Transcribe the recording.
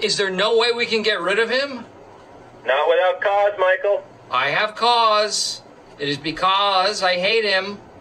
Is there no way we can get rid of him? Not without cause, Michael. I have cause. It is because I hate him.